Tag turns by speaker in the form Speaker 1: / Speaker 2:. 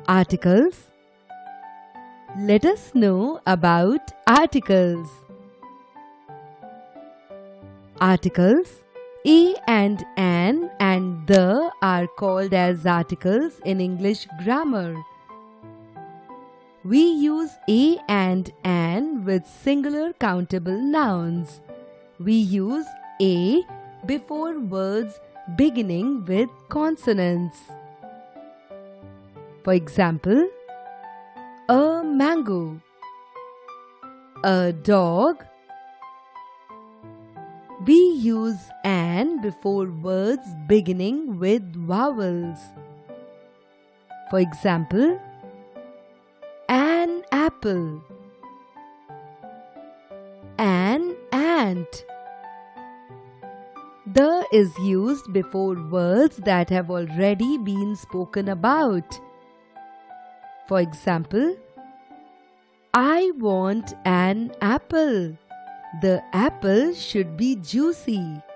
Speaker 1: Articles. Let us know about articles. Articles a and an and the are called as articles in English grammar. We use a and an with singular countable nouns. We use a before words beginning with consonants. For example, a mango, a dog. We use an before words beginning with vowels. For example, an apple, an ant. The is used before words that have already been spoken about. For example, I want an apple. The apple should be juicy.